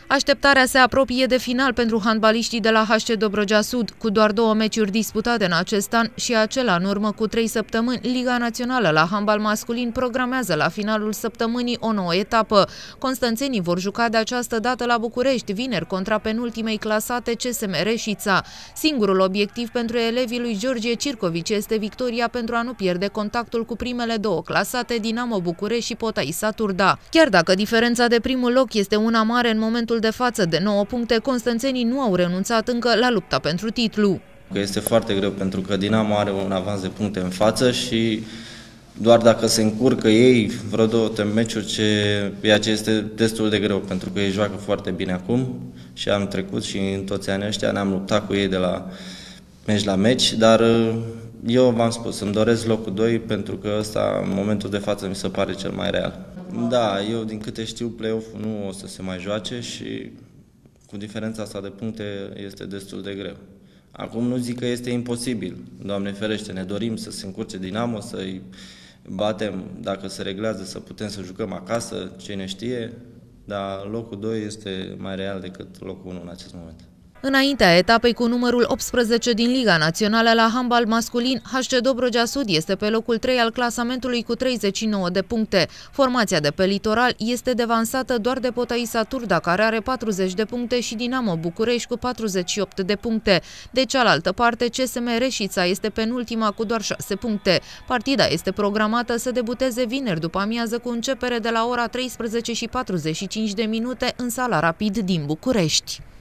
Așteptarea se apropie de final pentru handbaliștii de la HC Dobrogea Sud. Cu doar 2 meciuri disputate în acest an și acela în urmă cu 3 săptămâni, Liga Națională la handbal masculin programează la finalul săptămânii o nouă etapă. Constanțenii vor juca de această dată la București, vineri, contra penultimei clasate CSM Reșița. Singurul obiectiv pentru elevii lui George Circovici este victoria pentru a nu pierde contactul cu primele 2 clasate, Dinamo București și Potaisa Turda. Chiar dacă diferența de primul loc este una mare în momentul de față de 9 puncte, constanțenii nu au renunțat încă la lupta pentru titlu. Este foarte greu pentru că Dinamo are un avans de puncte în față și doar dacă se încurcă ei vreo 2 meciuri, ceea ce este destul de greu pentru că ei joacă foarte bine acum și anul trecut și în toți anii ăștia ne-am luptat cu ei de la meci la meci, dar eu v-am spus, îmi doresc locul 2 pentru că ăsta în momentul de față mi se pare cel mai real. Da, eu din câte știu play-off-ul nu o să se mai joace și cu diferența asta de puncte este destul de greu. Acum nu zic că este imposibil, Doamne ferește, ne dorim să se încurce Dinamo, să-i batem, dacă se reglează, să putem să jucăm acasă, cine știe, dar locul 2 este mai real decât locul 1 în acest moment. Înaintea etapei cu numărul 18 din Liga Națională la handbal masculin, HC Dobrogea Sud este pe locul 3 al clasamentului cu 39 de puncte. Formația de pe litoral este devansată doar de Potaisa Turda, care are 40 de puncte, și Dinamo București cu 48 de puncte. De cealaltă parte, CSM Reșița este penultima cu doar 6 puncte. Partida este programată să debuteze vineri după amiază cu începere de la ora 13:45 în sala Rapid din București.